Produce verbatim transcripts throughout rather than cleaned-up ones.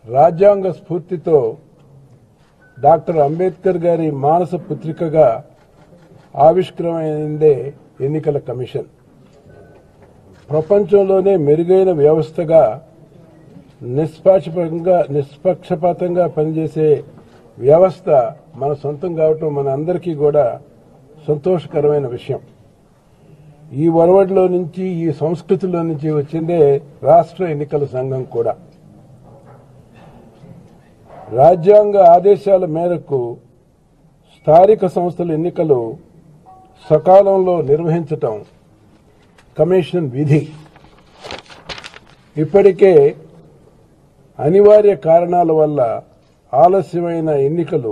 రాజ్యాంగ స్ఫూర్తితో డాక్టర్ అంబేద్కర్ గారి మానస పుత్రికగా ఆవిష్కృతమైందే ఎన్నికల కమిషన్. ప్రపంచంలోనే మెరుగైన వ్యవస్థగా నిష్పక్షపాతంగా నిష్పక్షపాతంగా పనిచేసే వ్యవస్థ మన సొంతం కావటం మన అందరికీ కూడా సంతోషకరమైన విషయం. ఈ ఒరవడిలో నుంచి, ఈ సంస్కృతిలో నుంచి వచ్చిందే రాష్ట్ర ఎన్నికల సంఘం కూడా. రాజ్యాంగ ఆదేశాల మేరకు స్థానిక సంస్థల ఎన్నికలు సకాలంలో నిర్వహించటం కమిషన్ విధి. ఇప్పటికే అనివార్య కారణాల వల్ల ఆలస్యమైన ఎన్నికలు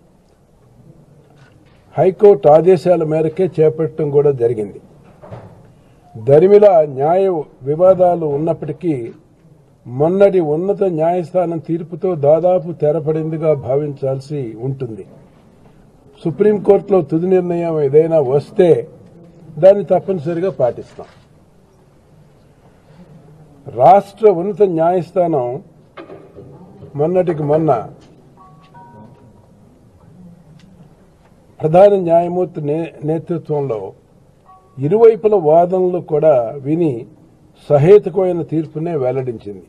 హైకోర్టు ఆదేశాల మేరకే చేపట్టడం కూడా జరిగింది. దరిమిలా న్యాయ వివాదాలు ఉన్నప్పటికీ మొన్నటి ఉన్నత న్యాయస్థానం తీర్పుతో దాదాపు తెరపడిందిగా భావించాల్సి ఉంటుంది. సుప్రీంకోర్టులో తుది నిర్ణయం ఏదైనా వస్తే దాన్ని తప్పనిసరిగా పాటిస్తాం. రాష్ట్ర ఉన్నత న్యాయస్థానం మొన్నటికి మొన్న ప్రధాన న్యాయమూర్తి నేతృత్వంలో ఇరువైపుల వాదనలు కూడా విని సహేతుకమైన తీర్పునే వెల్లడించింది.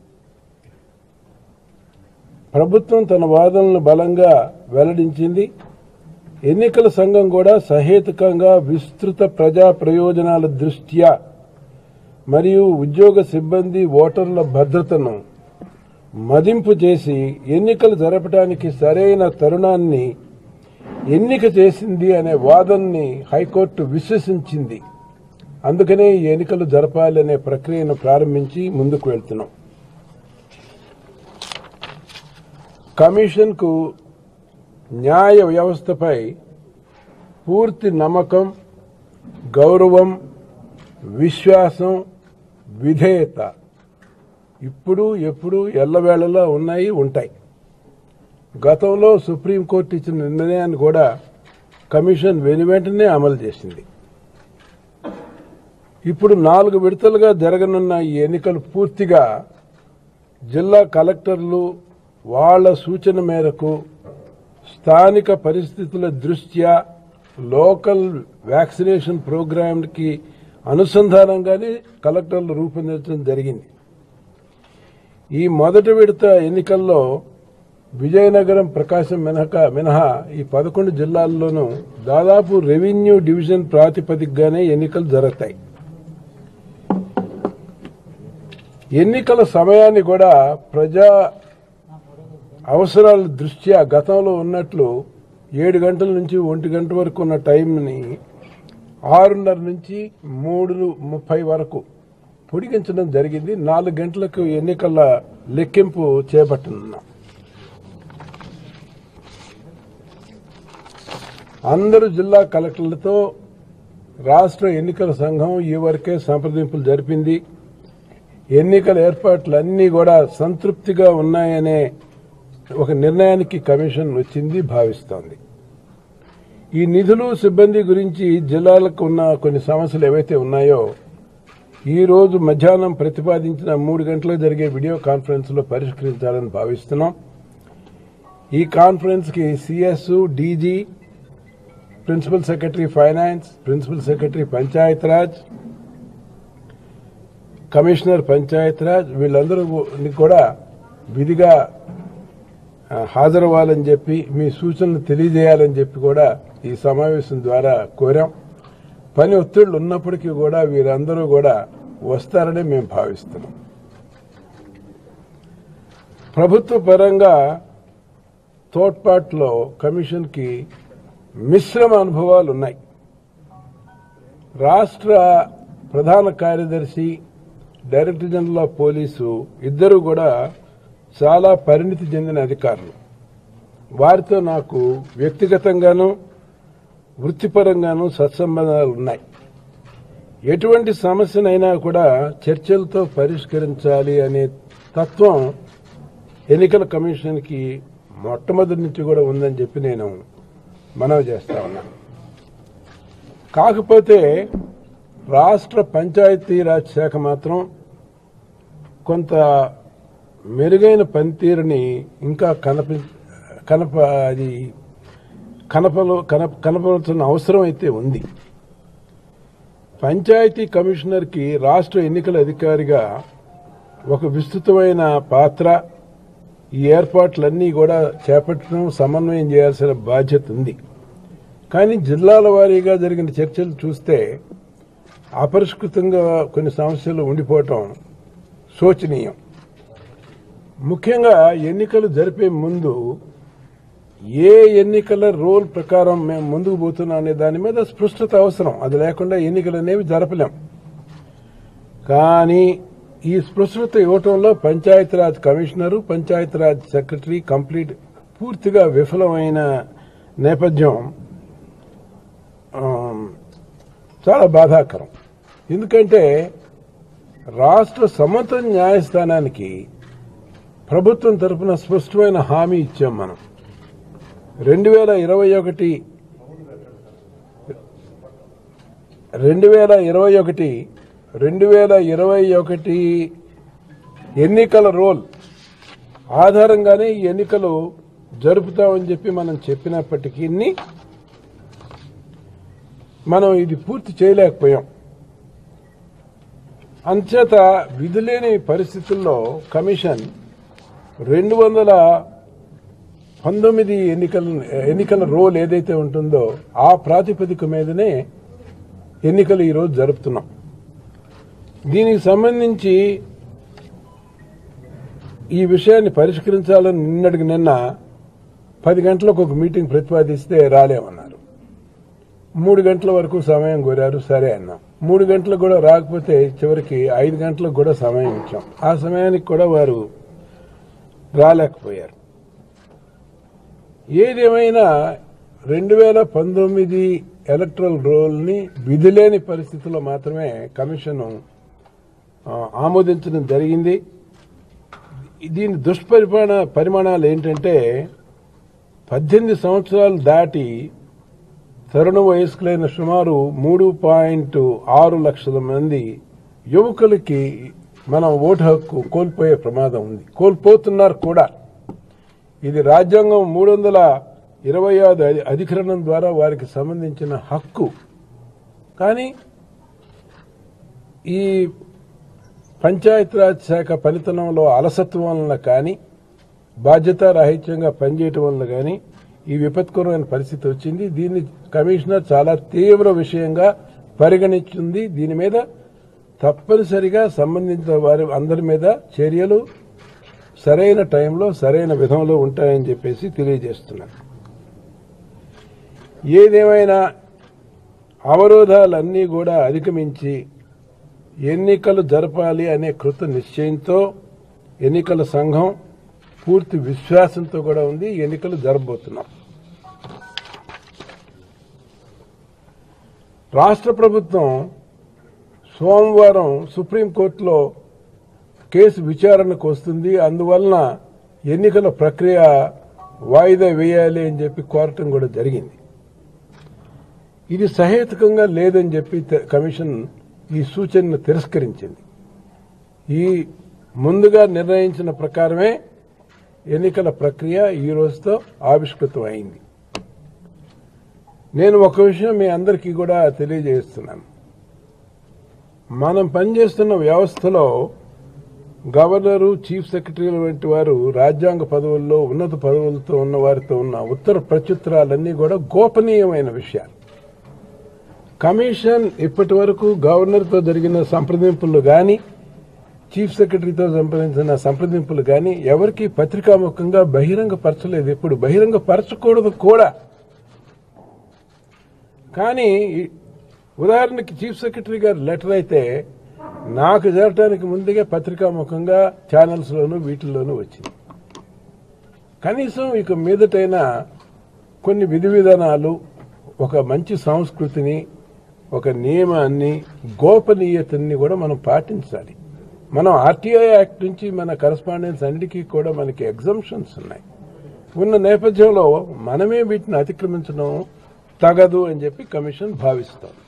ప్రభుత్వం తన వాదనలను బలంగా వెల్లడించింది. ఎన్నికల సంఘం కూడా సహేతుకంగా విస్తృత ప్రజా ప్రయోజనాల దృష్ట్యా మరియు ఉద్యోగ సిబ్బంది ఓటర్ల భద్రతను మదింపు చేసి ఎన్నికలు జరపడానికి సరైన తరుణాన్ని ఎన్నిక చేసింది అనే వాదనని హైకోర్టు విశ్వసించింది. అందుకనే ఈ ఎన్నికలు జరపాలనే ప్రక్రియను ప్రారంభించి ముందుకు వెళ్తున్నాం. కమిషన్కు న్యాయ వ్యవస్థపై పూర్తి నమ్మకం, గౌరవం, విశ్వాసం, విధేయత ఇప్పుడు ఎప్పుడు ఎల్లవేళలా ఉన్నాయి, ఉంటాయి. గతంలో సుప్రీంకోర్టు ఇచ్చిన నిర్ణయాన్ని కూడా కమిషన్ వెనువెంటనే అమలు చేసింది. ఇప్పుడు నాలుగు విడతలుగా జరగనున్న ఈ ఎన్నికలు పూర్తిగా జిల్లా కలెక్టర్లు వాళ్ల సూచన మేరకు స్థానిక పరిస్థితుల దృష్ట్యా లోకల్ వ్యాక్సినేషన్ ప్రోగ్రాంకి అనుసంధానంగానే కలెక్టర్లు రూపొందించడం జరిగింది. ఈ మొదటి విడత ఎన్నికల్లో విజయనగరం, ప్రకాశం మినహా మినహా ఈ పదకొండు జిల్లాల్లోనూ దాదాపు రెవెన్యూ డివిజన్ ప్రాతిపదికగానే ఎన్నికలు జరుగుతాయి. ఎన్నికల సమయాన్ని కూడా ప్రజా అవసరాల దృష్ట్యా గతంలో ఉన్నట్లు ఏడు గంటల నుంచి ఒంటి గంట వరకు ఉన్న టైంని ఆరున్నర నుంచి మూడు ముప్పై వరకు పొడిగించడం జరిగింది. నాలుగు గంటలకు ఎన్నికల లెక్కింపు చేపట్టనున్నాం. అందరు జిల్లా కలెక్టర్లతో రాష్ట్ర ఎన్నికల సంఘం ఈ వరకే సంప్రదింపులు జరిపింది. ఎన్నికల ఏర్పాట్లన్నీ కూడా సంతృప్తిగా ఉన్నాయనే ఒక నిర్ణయానికి కమిషన్ వచ్చింది భావిస్తోంది. ఈ నిధులు, సిబ్బంది గురించి జిల్లాలకు ఉన్న కొన్ని సమస్యలు ఏవైతే ఉన్నాయో ఈ రోజు మధ్యాహ్నం ప్రతిపాదించిన మూడు గంటలకు జరిగే వీడియో కాన్ఫరెన్స్ లో పరిష్కరించాలని భావిస్తున్నాం. ఈ కాన్ఫరెన్స్ కి CS, DG, principal secretary finance, principal secretary Panchayati Raj, commissioner Panchayati Raj వీళ్ళందరూ కూడా విధిగా హాజరవ్వాలని చెప్పి మీ సూచనలు తెలియజేయాలని చెప్పి కూడా ఈ సమావేశం ద్వారా కోరాం. పని ఒత్తిళ్లు ఉన్నప్పటికీ కూడా వీరందరూ కూడా వస్తారని మేము భావిస్తున్నాం. ప్రభుత్వ పరంగా తోడ్పాటులో కమిషన్ కి మిశ్రమ అనుభవాలు ఉన్నాయి. రాష్ట్ర ప్రధాన కార్యదర్శి, డైరెక్టర్ జనరల్ ఆఫ్ పోలీసు ఇద్దరు కూడా చాలా పరిణితి చెందిన అధికారులు. వారితో నాకు వ్యక్తిగతంగానూ వృత్తిపరంగానూ సత్సంబంధాలు ఉన్నాయి. ఎటువంటి సమస్యనైనా కూడా చర్చలతో పరిష్కరించాలి అనే తత్వం ఎన్నికల కమిషన్ కి మొట్టమొదటి నుంచి కూడా ఉందని చెప్పి నేను మనవి చేస్తా ఉన్నా. కాకపోతే రాష్ట్ర పంచాయతీరాజ్ శాఖ మాత్రం కొంత మెరుగైన పనితీరుని ఇంకా కనప కనప అది కనపలో కనప కనపడుతున్న అవసరం అయితే ఉంది. పంచాయతీ కమిషనర్కి రాష్ట్ర ఎన్నికల అధికారిగా ఒక విస్తృతమైన పాత్ర, ఈ ఏర్పాట్లన్నీ కూడా చేపట్టడం, సమన్వయం చేయాల్సిన బాధ్యత ఉంది. కానీ జిల్లాల వారీగా జరిగిన చర్చలు చూస్తే అపరిష్కృతంగా కొన్ని సమస్యలు ఉండిపోవటం శోచనీయం. ముఖ్యంగా ఎన్నికలు జరిపే ముందు ఏ ఎన్నికల రూల్ ప్రకారం మేము ముందుకు పోతున్నాం అనే దాని మీద స్పష్టత అవసరం. అది లేకుండా ఎన్నికలు అనేవి జరపలేం. కానీ ఈ స్పష్టత ఇవ్వటంలో Panchayati Raj commissioner, Panchayati Raj secretary complete పూర్తిగా విఫలమైన నేపథ్యం చాలా బాధాకరం. ఎందుకంటే రాష్ట్ర సమత న్యాయస్థానానికి ప్రభుత్వం తరఫున స్పష్టమైన హామీ ఇచ్చాం. మనం రెండు వేల ఇరవై ఒకటి రెండు వేల ఇరవై ఒకటి రెండు వేల ఇరవై ఒకటి ఎన్నికల రోల్ ఆధారంగానే ఈ ఎన్నికలు జరుపుతామని చెప్పి మనం చెప్పినప్పటికీ మనం ఇది పూర్తి చేయలేకపోయాం. అంచేత విధులేని పరిస్థితుల్లో కమిషన్ రెండు వందల పంతొమ్మిది ఎన్నికల ఎన్నికల రోల్ ఏదైతే ఉంటుందో ఆ ప్రాతిపదిక మీదనే ఎన్నికలు ఈరోజు జరుపుతున్నాం. దీనికి సంబంధించి ఈ విషయాన్ని పరిష్కరించాలని నిన్నటికి నిన్న పది గంటలకు ఒక మీటింగ్ ప్రతిపాదిస్తే రాలేమన్నారు. మూడు గంటల వరకు సమయం కోరారు, సరే అన్నాం. మూడు గంటలకు కూడా రాకపోతే చివరికి ఐదు గంటలకు కూడా సమయం ఇచ్చాం. ఆ సమయానికి కూడా వారు రాలేకపోయారు. ఏదేమైనా రెండు వేల పంతొమ్మిది ఎలక్ట్రల్ రోల్ని విధిలేని పరిస్థితుల్లో మాత్రమే కమిషన్ ఆమోదించడం జరిగింది. దీని దుష్పరిమాణ పరిమాణాలు ఏంటంటే పద్దెనిమిది సంవత్సరాలు దాటి తరుణ వయస్కులైన సుమారు మూడు పాయింట్ ఆరు లక్షల మంది యువకులకి మనం ఓటు హక్కు కోల్పోయే ప్రమాదం ఉంది, కోల్పోతున్నారు కూడా. ఇది రాజ్యాంగం మూడు వందల ఇరవై ఐదు అధికరణం ద్వారా వారికి సంబంధించిన హక్కు. కానీ ఈ పంచాయతీరాజ్ శాఖ పనితనంలో అలసత్వం వలన కానీ, బాధ్యతారాహిత్యంగా పనిచేయటం వలన కానీ ఈ విపత్కరమైన పరిస్థితి వచ్చింది. దీన్ని కమిషనర్ చాలా తీవ్ర విషయంగా పరిగణించింది. దీని మీద తప్పనిసరిగా సంబంధించిన వారి అందరి మీద చర్యలు సరైన టైంలో సరైన విధంలో ఉంటాయని చెప్పేసి తెలియజేస్తున్నాను. ఏదేమైనా అవరోధాలన్నీ కూడా అధిగమించి ఎన్నికలు జరపాలి అనే కృత నిశ్చయంతో ఎన్నికల సంఘం పూర్తి విశ్వాసంతో కూడా ఉంది. ఎన్నికలు జరపబోతున్నాం. రాష్ట్ర ప్రభుత్వం సోమవారం సుప్రీంకోర్టులో కేసు విచారణకు వస్తుంది. అందువలన ఎన్నికల ప్రక్రియ వాయిదా వేయాలి అని చెప్పి కోరటం కూడా జరిగింది. ఇది సహేతుకంగా లేదని చెప్పి కమిషన్ ఈ సూచనను తిరస్కరించింది. ఈ ముందుగా నిర్ణయించిన ప్రకారమే ఎన్నికల ప్రక్రియ ఈ రోజుతో ఆవిష్కృతం అయింది. నేను ఒక విషయం మీ అందరికీ కూడా తెలియజేస్తున్నాను. మనం పనిచేస్తున్న వ్యవస్థలో గవర్నరు, చీఫ్ సెక్రటరీల వంటి వారు రాజ్యాంగ పదవుల్లో ఉన్నత పదవులతో ఉన్న వారితో ఉన్న ఉత్తర ప్రత్యుత్తరాలన్నీ కూడా గోపనీయమైన విషయాలు. కమిషన్ ఇప్పటి వరకు గవర్నర్తో జరిగిన సంప్రదింపులు గాని, చీఫ్ సెక్రటరీతో సంప్రదించిన సంప్రదింపులు గాని ఎవరికి పత్రికాముఖంగా బహిరంగపరచలేదు. ఎప్పుడు బహిరంగపరచకూడదు కూడా. కానీ ఉదాహరణకి చీఫ్ సెక్రటరీ గారి లెటర్ అయితే నాకు చేరటానికి ముందుగా పత్రికాముఖంగా ఛానల్స్లోనూ వీటిల్లోనూ వచ్చింది. కనీసం ఇక మీదటైనా కొన్ని విధి విధానాలు, ఒక మంచి సంస్కృతిని, ఒక నియమాన్ని, గోపనీయతని కూడా మనం పాటించాలి. మనం ఆర్టీఐ యాక్ట్ నుంచి మన కరస్పాండెన్స్ అన్నిటికీ కూడా మనకి ఎగ్జంప్షన్స్ ఉన్నాయి. ఉన్న నేపథ్యంలో మనమే వీటిని అతిక్రమించడం తగదు అని చెప్పి కమిషన్ భావిస్తోంది.